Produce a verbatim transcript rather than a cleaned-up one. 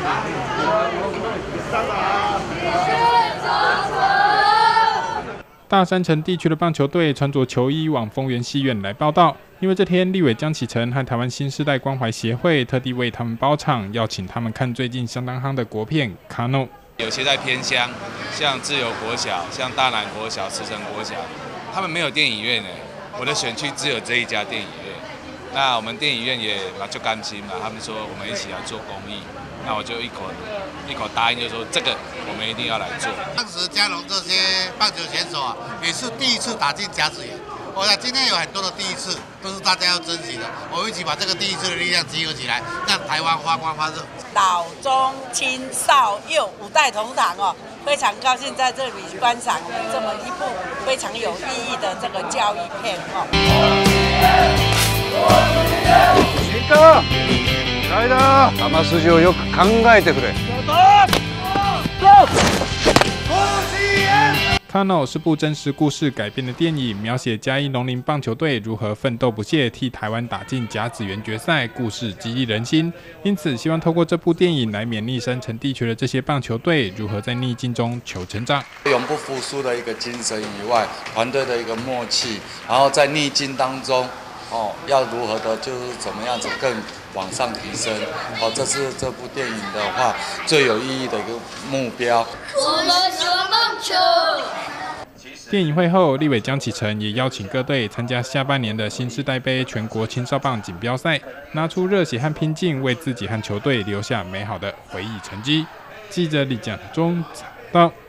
大山城地区的棒球队穿着球衣往丰原戏院来报道，因为这天立委江启臣和台湾新世代关怀协会特地为他们包场，邀请他们看最近相当夯的国片《卡诺》。 有些在偏乡，像自由国小、像大南国小、慈诚国小，他们没有电影院诶。我的选区只有这一家电影院，那我们电影院也蛮就甘心嘛，他们说我们一起来做公益。那我就一口一口答应，就说这个我们一定要来做。 当时嘉龙这些棒球选手啊，也是第一次打进甲子园。我想今天有很多的第一次，都是大家要珍惜的。我们一起把这个第一次的力量集合起来，让台湾发光发热。 老中青少幼五代同堂哦，非常高兴在这里观赏我们这么一部非常有意义的这个教育片哦。 行か。来だ。球筋をよく考えてくれ。 Kano 是部真实故事改编的电影，描写嘉义农林棒球队如何奋斗不懈，替台湾打进甲子园决赛，故事激励人心。因此，希望透过这部电影来勉励山城地区的这些棒球队，如何在逆境中求成长。 永不服输的一个精神以外，团队的一个默契，然后在逆境当中，哦，要如何的，就是怎么样子更往上提升。哦，这是这部电影的话最有意义的一个目标。 我们喜欢棒球。 电影会后，立委江启臣也邀请各队参加下半年的新世代杯全国青少棒锦标赛，拿出热血和拼劲，为自己和球队留下美好的回忆成绩。记者李蒋中报道。